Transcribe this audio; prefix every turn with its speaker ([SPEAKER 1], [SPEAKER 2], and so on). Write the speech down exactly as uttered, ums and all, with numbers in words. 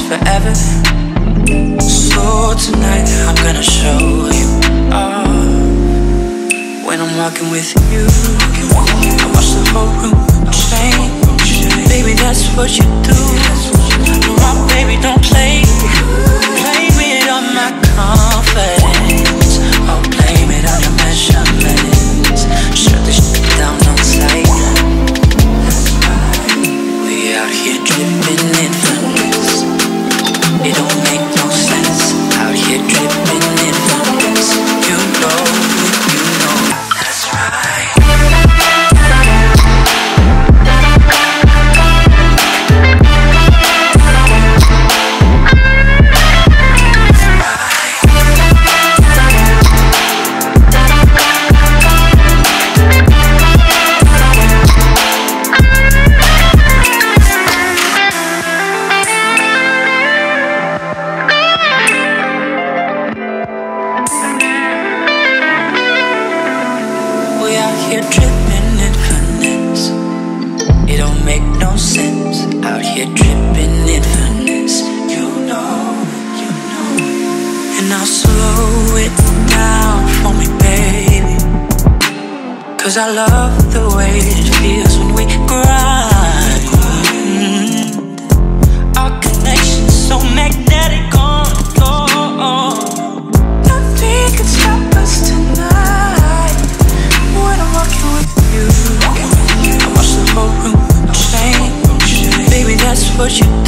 [SPEAKER 1] forever. So tonight I'm gonna show you all. When I'm walking with you, I watch the whole room change. Baby, that's what you do. My baby, don't play Play with all my confidence. Oh, blame it on your measurements. Shut this shit down on sight. We out here dripping in finesse. It don't make no sense. Out here dripping in finesse. You know it, you know that's right. Here dripping in finesse. It don't make no sense. Out here dripping in finesse. You know, you know. And I'll slow it down for me, baby, 'cause I love the way it feels when we grind. Our connection's so magnetic on the floor. Nothing can stop us tonight. When I'm walking with you, I watch the whole room change. Baby, that's what you do.